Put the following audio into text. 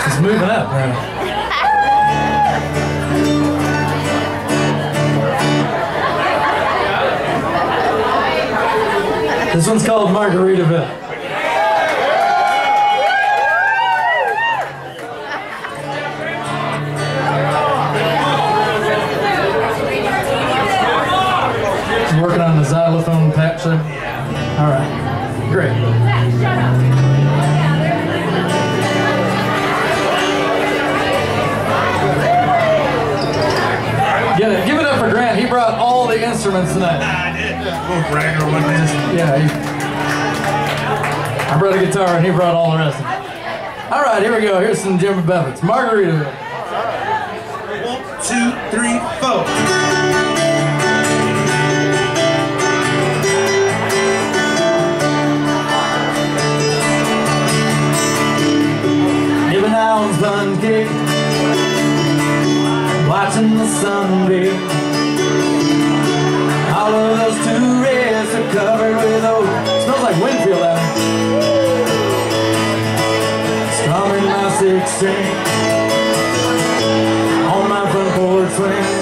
It's moving up now. This one's called Margaritaville. Working on the xylophone patch there. All right, great. Get it. Give it up for Grant. He brought all the instruments tonight. I did. Little bragger one man. Yeah. I brought a guitar and he brought all the rest of it. All right, here we go. Here's some Jimmy Buffett's Margaritaville. 1, 2, 3, 4. Fun cake, watching the sun beat. All of those tourists are covered with old. Smells like Winfield out here. Strumming my 6 string on my front porch swing.